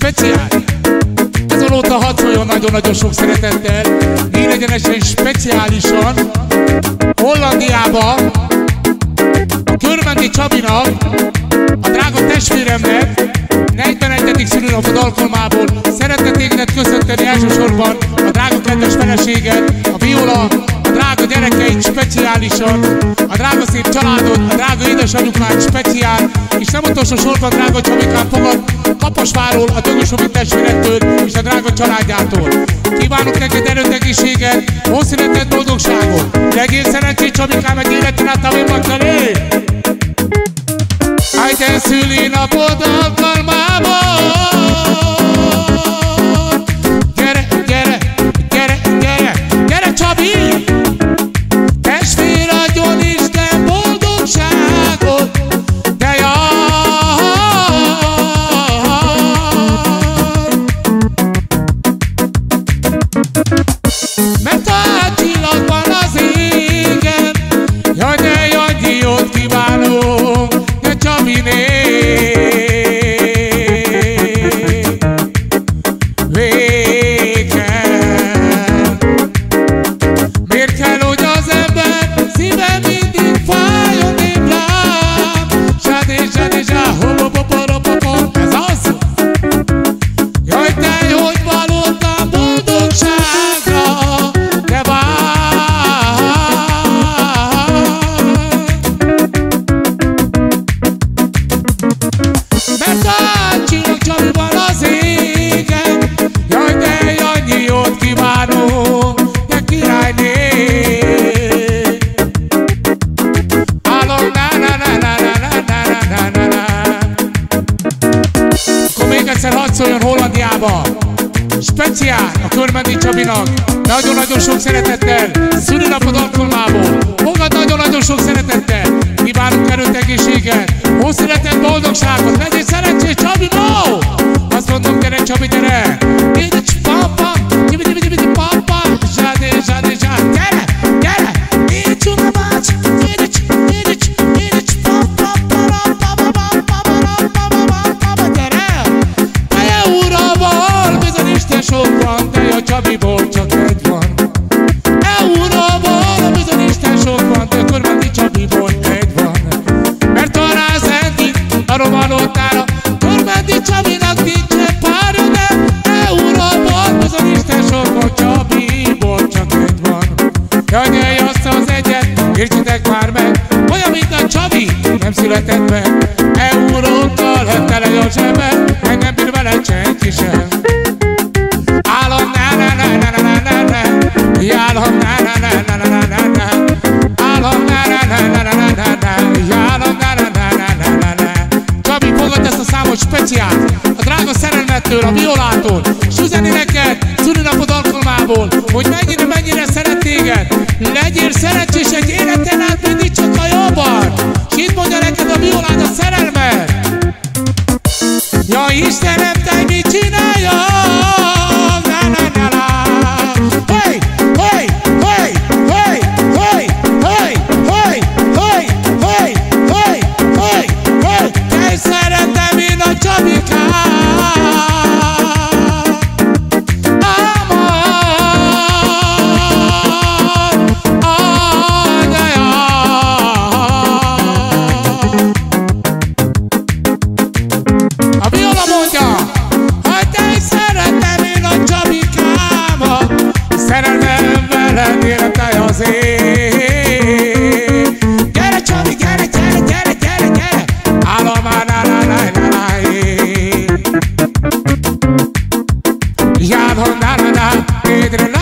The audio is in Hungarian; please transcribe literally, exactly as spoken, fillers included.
speciál. Azonóta hadd szóljon nagyon-nagyon sok szeretettel, egyenesen speciálisan Hollandiába a Körmendi Csabinak, a drága testvéremnek negyvenegyedik szülőnapod alkalmából szeretne tégedet köszönteni elsősorban a drága kedves feleséget, a Viola, a drága gyerekeit speciálisan, a drága szép családod, a drága édesanyukád speciál, és nem utolsó sorban drága Csabikán fogad Kaposváról, a Dögös testvérektől és a drága családjától. Kívánok neked erőt, egészséget, hosszületett boldogságot! Legyél szerencsés Csabikám egy életen át a vébaktal él! Ájten szülinapod alkalmában! Gyere, gyere, gyere, gyere, gyere Csabi! Testvér adjon Isten boldogságot! De jaj! Mert a csillagban az égen, jaj de jaj, jót kívánok, de Csabiné! Hadd szóljon Hollandiába, speciál a Körmendi Csabinak, nagyon-nagyon sok szeretettel, szülinapod alkalmából, fogad nagyon-nagyon sok szeretettel, kívánunk erőt, egészséget, hosszületett boldogságot, legyél szerencsés Csabi, no! Azt mondom, gyere Csabi, gyere! Édes papa, gyere, papa, zsádé, zsádé, zsádé, gyere, gyere! Édes una bács, édes, édes, édes, papa, papa, papa, papa, papa, papa, gyere! Isten sok van, de a Csabiból csak egy van. Euróból bizony Isten sok van, de a Körmendi Csabiból egy van. Mert a rázendít a romanoltára, Körmendi Csabinak nincsen párja, de Euróból bizony Isten sok van, Csabiból csak egy van. Jaj, nyelj azt az egyet, értsétek már meg, olyan, mint a Csabi nem született meg. Eurókkal tele a zsebe, meg nem bír vele senki sem. Állam na na na na na na na, állam na na na na na na na, állam na na na na na na na, állam na na na na na na na. Csabi, fogad ezt a számot speciál, a drága szerelmettől, a Violától, s üzeni neked szülinapod alkalmából, hogy mennyire, mennyire szeret téged. Legyél szerencsés egy életen át mindig csak a jobban, s itt mondja neked a Violád a szerelmet. Jaj, Istenem, te mit csinálja? Gyere Csabi, gyere, gyere, gyere, gyere, gyere! Állam, na na na na na na, járom, na na na,